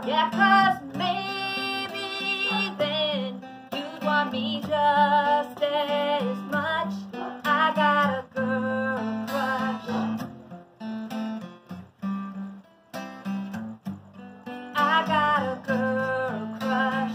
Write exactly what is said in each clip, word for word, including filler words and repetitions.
Yeah, 'cause maybe then you'd want me just as much. I got a girl crush. I got a girl crush.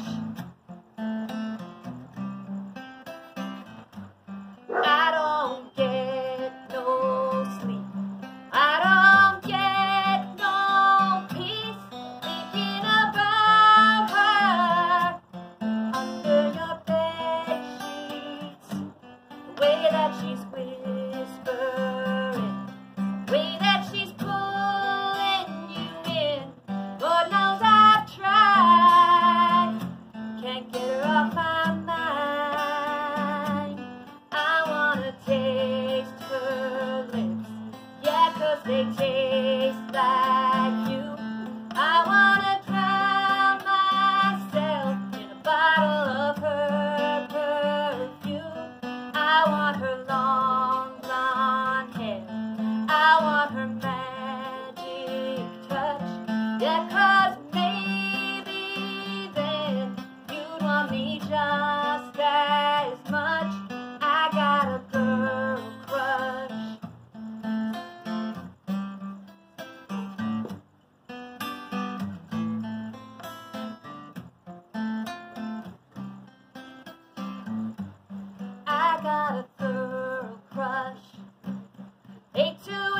I don't get no sleep. I don't get no peace thinking about her under your bed sheets. The way that she's whispering, the way that she's pulling you in. Lord knows I've tried, can't get her off my mind. I wanna taste her lips, yeah, 'cause they taste like you. I wanna drown myself in a bottle of her perfume. I want her long blonde hair, I want her magic touch, yeah, 'cause maybe then you'd want me just as much. I got a girl crush. I got a girl crush. Hate to